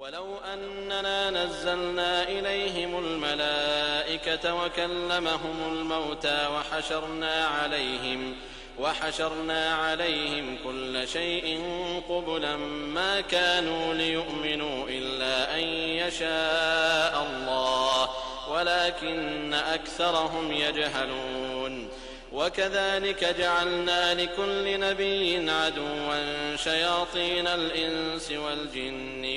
ولو أننا نزلنا إليهم الملائكة وكلمهم الموتى وحشرنا عليهم كل شيء قبلا ما كانوا ليؤمنوا إلا أن يشاء الله ولكن أكثرهم يجهلون. وكذلك جعلنا لكل نبي عدوا شياطين الإنس والجن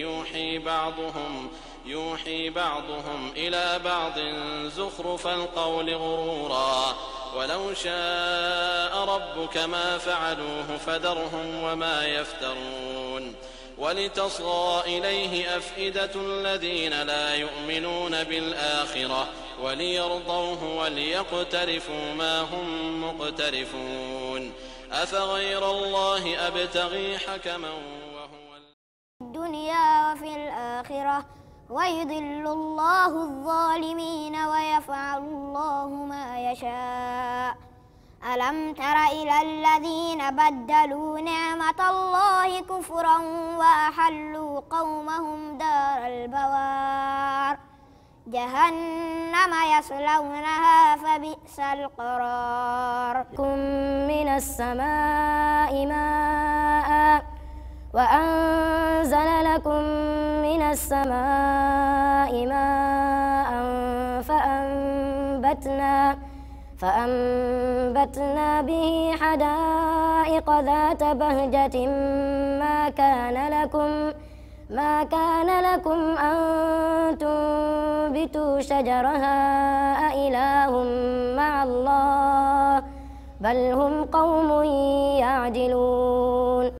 يوحي بعضهم إلى بعض زخرف القول غرورا ولو شاء ربك ما فعلوه فذرهم وما يفترون. ولتصغى إليه أفئدة الذين لا يؤمنون بالآخرة وليرضوه وليقترفوا ما هم مقترفون. أفغير الله أبتغي حكما وهو الدنيا وفي الآخرة ويضل الله الظالمين ويفعل الله ما يشاء. ألم تر إلى الذين بدلوا نعمة الله كفرا وأحلوا قومهم دار البوار جهنم يصلونها فبئس القرار. من السماء ماء وأنزل لكم من السماء ماء فأنبتنا به حدائق ذات بهجة ما كان لكم أن تنبتوا شجرها أإله مع الله بل هم قوم يعدلون.